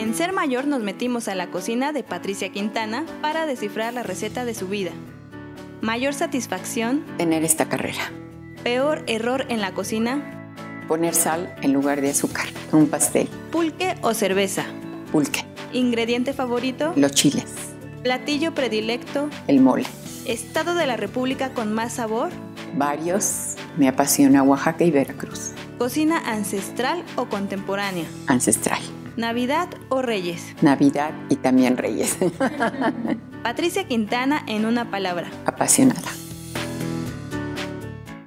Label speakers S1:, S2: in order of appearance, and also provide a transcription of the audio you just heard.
S1: En Ser Mayor nos metimos a la cocina de Patricia Quintana para descifrar la receta de su vida. Mayor satisfacción.
S2: Tener esta carrera.
S1: Peor error en la cocina.
S2: Poner sal en lugar de azúcar. Un pastel.
S1: Pulque o cerveza.
S2: Pulque.
S1: Ingrediente favorito.
S2: Los chiles.
S1: Platillo predilecto.
S2: El mole.
S1: Estado de la República con más sabor.
S2: Varios. Me apasiona Oaxaca y Veracruz.
S1: Cocina ancestral o contemporánea.
S2: Ancestral.
S1: Navidad o Reyes.
S2: Navidad y también Reyes.
S1: Patricia Quintana en una palabra.
S2: Apasionada.